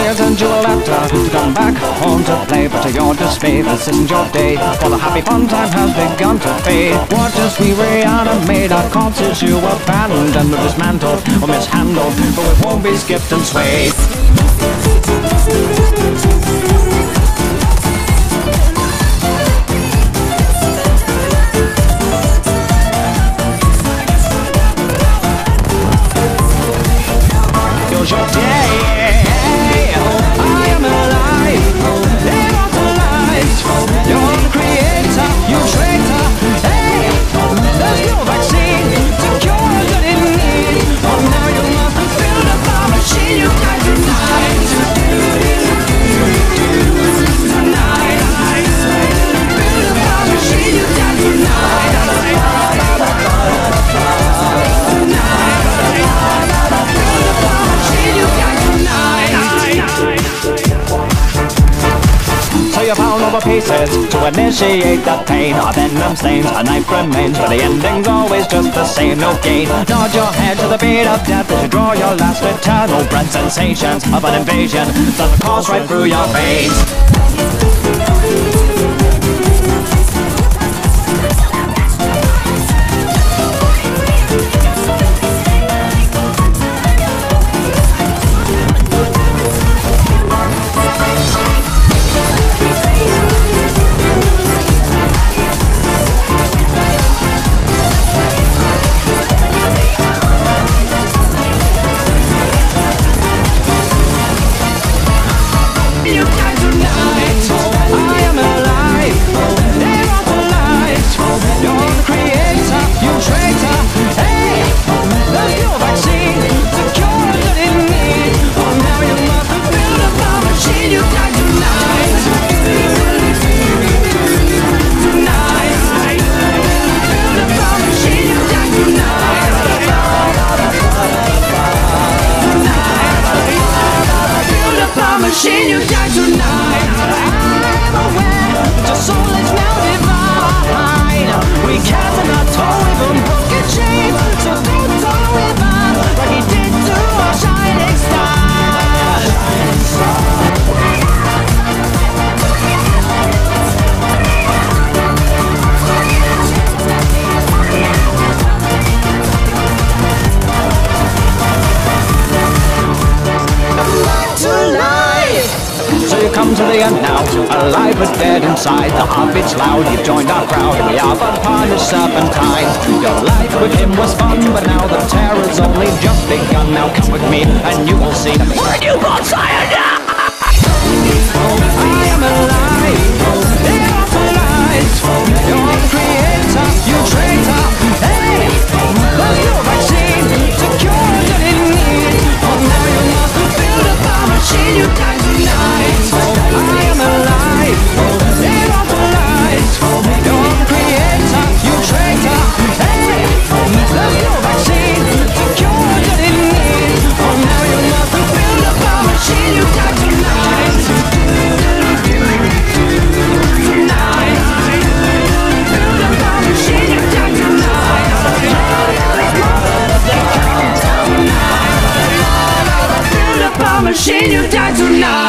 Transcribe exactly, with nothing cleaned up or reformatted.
years and you will have to come back home to play. But to your dismay, this isn't your day, for the happy fun time has begun to fade. Watch as we reanimate our corpses you abandoned, or dismantled, or mishandled, but we won't be skipped and swayed. Here's your day, I am alive, immortalized. You're the creator, you traitor. Hey, there's no vaccine to cure that in need. Oh, now you must have filled up our machine. You died tonight, tonight. Filled up our machine. You died tonight, tonight. Filled up our machine. You died tonight. So you found all the pieces to initiate the pain. Our venom stains, a knife remains, but the ending's always just the same, no gain. Nod your head to the beat of death as you draw your last eternal breath. Sensations of an invasion that course right through your veins. Machine, you die tonight. I'm aware that your soul is now divine. We cast in our toe, even broke a chain. So don't throw it back like he did to our shining star. So you come to the end now, alive but dead inside. The heartbeat's loud, you've joined our crowd, and we are but punished serpentine. Your life with him was fun, but now the terror's only just begun. Now come with me, and you will see the newborn Zion. I am alive, immortalized. You're the creator, you traitor. Hey, there's no vaccine to cure that in need. Oh, now you must have filled up our machine. You died tonight. I am alive, immortalized. You're the creator, you traitor. Hey, there's no vaccine to cure that in need. Oh, now you must have filled up our machine. You died tonight. Tonight. Filled up our machine. You died tonight. Tonight. Filled up our machine. You died tonight.